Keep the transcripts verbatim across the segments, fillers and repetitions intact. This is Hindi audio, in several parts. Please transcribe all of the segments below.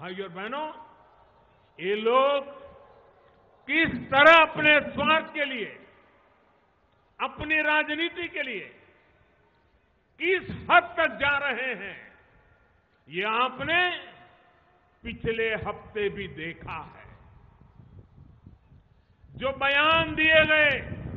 भाइयों और बहनों, ये लोग किस तरह अपने स्वार्थ के लिए, अपनी राजनीति के लिए किस हद तक जा रहे हैं, ये आपने पिछले हफ्ते भी देखा है। जो बयान दिए गए,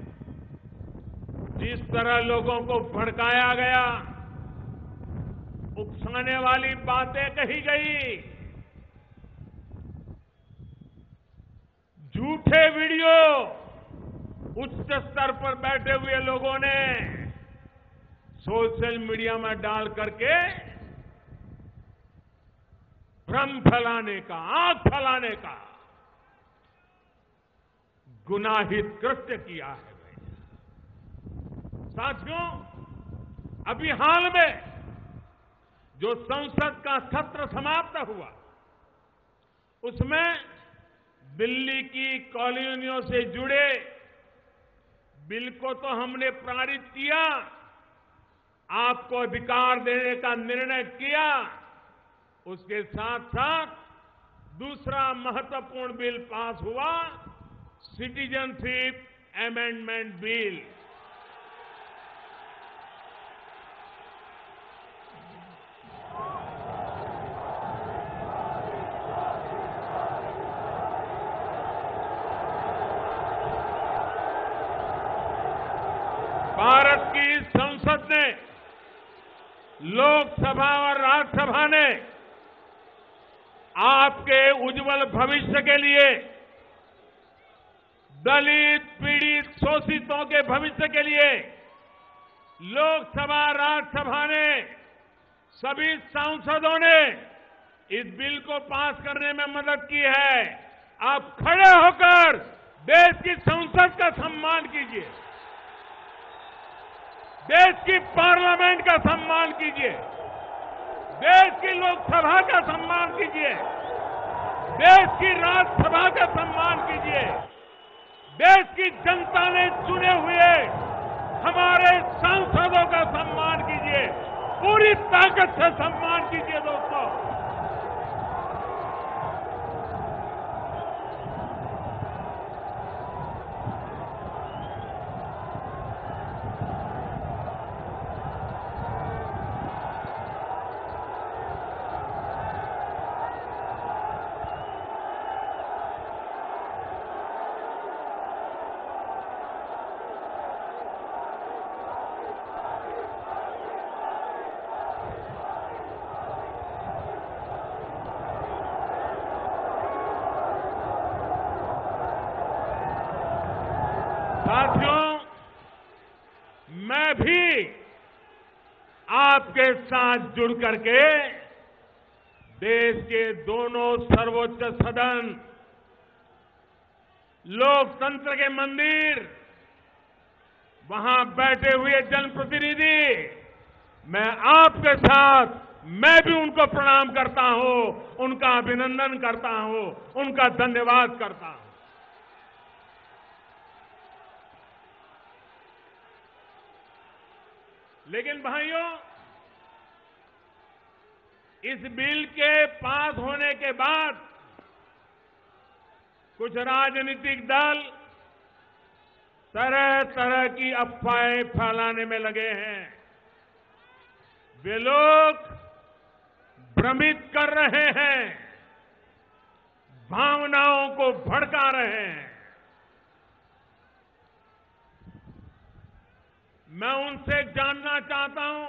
जिस तरह लोगों को भड़काया गया, उकसाने वाली बातें कही गई, झूठे वीडियो उच्च स्तर पर बैठे हुए लोगों ने सोशल मीडिया में डाल करके भ्रम फैलाने का, आग फैलाने का गुनाहित कृत्य किया है। साथियों, अभी हाल में जो संसद का सत्र समाप्त हुआ, उसमें दिल्ली की कॉलोनियों से जुड़े बिल को तो हमने पारित किया, आपको अधिकार देने का निर्णय किया। उसके साथ साथ दूसरा महत्वपूर्ण बिल पास हुआ, सिटीजनशिप अमेंडमेंट बिल। भारत की संसद ने, लोकसभा और राज्यसभा ने आपके उज्जवल भविष्य के लिए, दलित, पीड़ित, शोषितों के भविष्य के लिए लोकसभा, राज्यसभा ने, सभी सांसदों ने इस बिल को पास करने में मदद की है। आप खड़े होकर देश की संसद का सम्मान कीजिए, देश की पार्लियामेंट का सम्मान कीजिए, देश की लोकसभा का सम्मान कीजिए, देश की राज्यसभा का सम्मान कीजिए, देश की जनता ने चुने हुए हमारे सांसदों का सम्मान कीजिए, पूरी ताकत से सम्मान कीजिए दोस्तों। साथियों, मैं भी आपके साथ जुड़ करके देश के दोनों सर्वोच्च सदन, लोकतंत्र के मंदिर, वहां बैठे हुए जनप्रतिनिधि, मैं आपके साथ, मैं भी उनको प्रणाम करता हूं, उनका अभिनंदन करता हूं, उनका धन्यवाद करता हूं। लेकिन भाइयों, इस बिल के पास होने के बाद कुछ राजनीतिक दल तरह तरह की अफवाहें फैलाने में लगे हैं। वे लोग भ्रमित कर रहे हैं, भावनाओं को भड़का रहे हैं। मैं उनसे जानना चाहता हूं,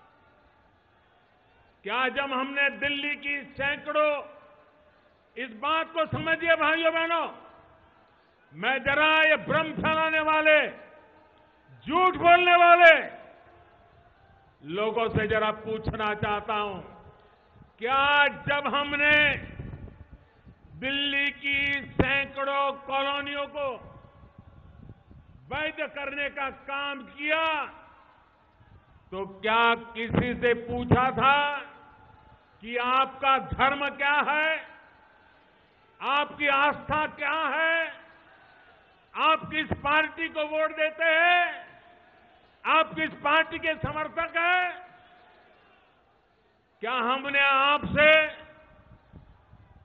क्या जब हमने दिल्ली की सैकड़ों, इस बात को समझिए भाइयों बहनों, मैं जरा ये भ्रम फैलाने वाले, झूठ बोलने वाले लोगों से जरा पूछना चाहता हूं, क्या जब हमने दिल्ली की सैकड़ों कॉलोनियों को वैध करने का काम किया, तो क्या किसी से पूछा था कि आपका धर्म क्या है, आपकी आस्था क्या है, आप किस पार्टी को वोट देते हैं, आप किस पार्टी के समर्थक हैं? क्या हमने आपसे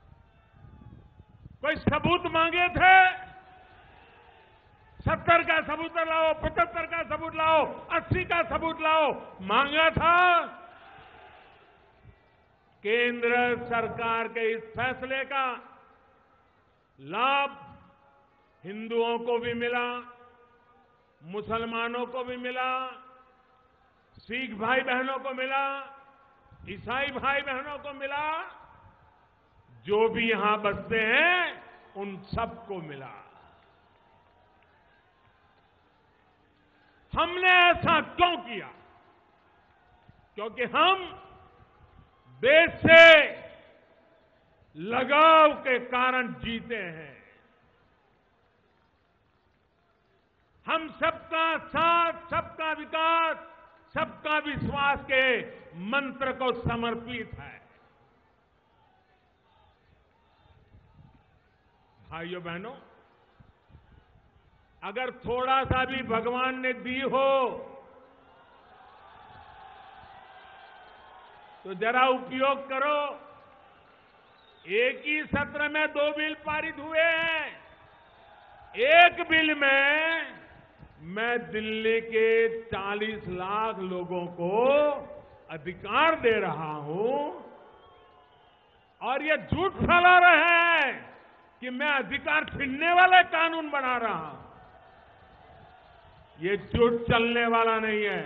कोई सबूत मांगे थे? सत्तर का सबूत लाओ, पचहत्तर का सबूत लाओ, अस्सी का सबूत लाओ, मांगा था? केंद्र सरकार के इस फैसले का लाभ हिंदुओं को भी मिला, मुसलमानों को भी मिला, सिख भाई बहनों को मिला, ईसाई भाई बहनों को मिला, जो भी यहां बसते हैं उन सबको मिला। हमने ऐसा क्यों किया? क्योंकि हम देश से लगाव के कारण जीते हैं। हम सबका साथ, सबका विकास, सबका विश्वास के मंत्र को समर्पित है। भाइयों बहनों, अगर थोड़ा सा भी भगवान ने दी हो तो जरा उपयोग करो। एक ही सत्र में दो बिल पारित हुए हैं। एक बिल में मैं दिल्ली के चालीस लाख लोगों को अधिकार दे रहा हूं और ये झूठ फैला रहे हैं कि मैं अधिकार छीनने वाले कानून बना रहा हूं। ये झूठ चलने वाला नहीं है,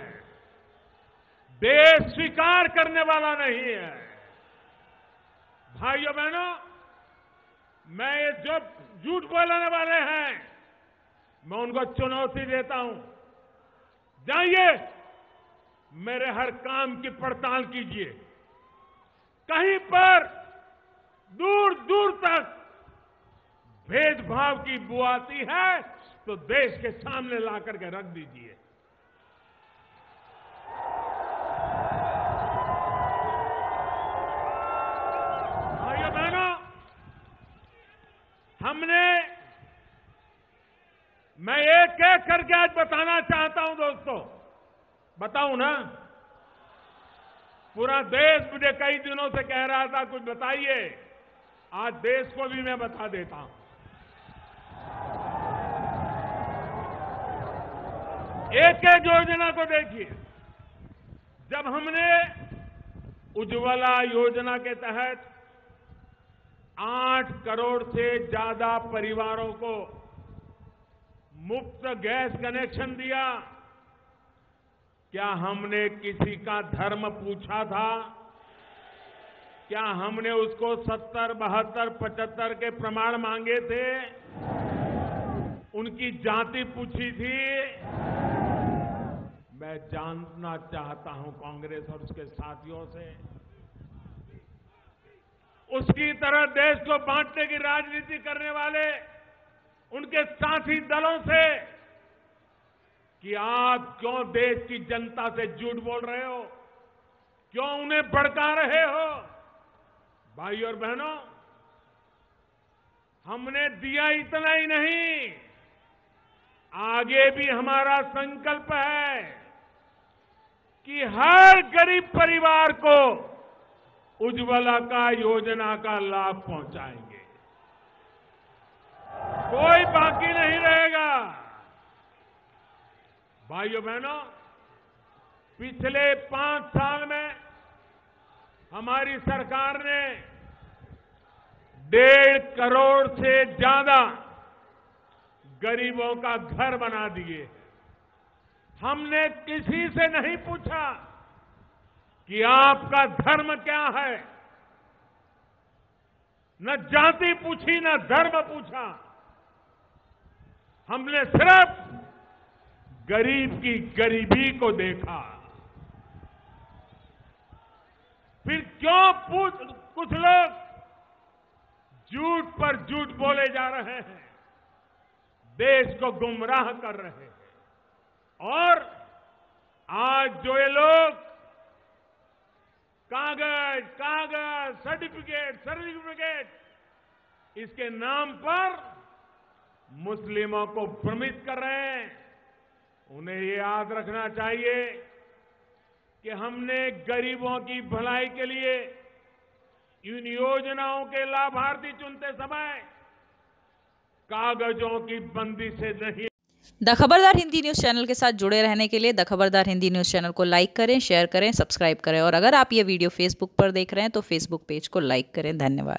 देश स्वीकार करने वाला नहीं है। भाइयों बहनों, मैं ये जो झूठ बोलने वाले हैं, मैं उनको चुनौती देता हूं। जाइए, मेरे हर काम की पड़ताल कीजिए। कहीं पर दूर दूर तक भेदभाव की बू आती है तो देश के सामने ला करके रख दीजिए। भाइयों बहनों, हमने मैं एक एक करके आज बताना चाहता हूं दोस्तों, बताऊं ना? पूरा देश मुझे कई दिनों से कह रहा था कुछ बताइए, आज देश को भी मैं बता देता हूं। एक एक योजना को देखिए। जब हमने उज्ज्वला योजना के तहत आठ करोड़ से ज्यादा परिवारों को मुफ्त गैस कनेक्शन दिया, क्या हमने किसी का धर्म पूछा था? क्या हमने उसको सत्तर, बहत्तर, पचहत्तर के प्रमाण मांगे थे? उनकी जाति पूछी थी? मैं जानना चाहता हूं कांग्रेस और उसके साथियों से, उसकी तरह देश को बांटने की राजनीति करने वाले उनके साथी दलों से, कि आप क्यों देश की जनता से झूठ बोल रहे हो, क्यों उन्हें भड़का रहे हो? भाइयों और बहनों, हमने दिया इतना ही नहीं, आगे भी हमारा संकल्प है कि हर गरीब परिवार को उज्ज्वला का योजना का लाभ पहुंचाएंगे। कोई बाकी नहीं रहेगा। भाइयों बहनों, पिछले पांच साल में हमारी सरकार ने डेढ़ करोड़ से ज्यादा गरीबों का घर बना दिए। हमने किसी से नहीं पूछा कि आपका धर्म क्या है, न जाति पूछी, न धर्म पूछा। हमने सिर्फ गरीब की गरीबी को देखा। फिर क्यों पूछ कुछ लोग झूठ पर झूठ बोले जा रहे हैं, देश को गुमराह कर रहे हैं। और आज जो ये लोग कागज कागज सर्टिफिकेट सर्टिफिकेट इसके नाम पर मुस्लिमों को भ्रमित कर रहे हैं, उन्हें ये याद रखना चाहिए कि हमने गरीबों की भलाई के लिए इन योजनाओं के लाभार्थी चुनते समय कागजों की बंदी से नहीं। The Khabardar Hindi news channel के साथ जुड़े रहने के लिए the Khabardar Hindi news channel को लाइक करें, शेयर करें, सब्सक्राइब करें और अगर आप ये वीडियो फेसबुक पर देख रहे हैं तो फेसबुक पेज को लाइक करें। धन्यवाद।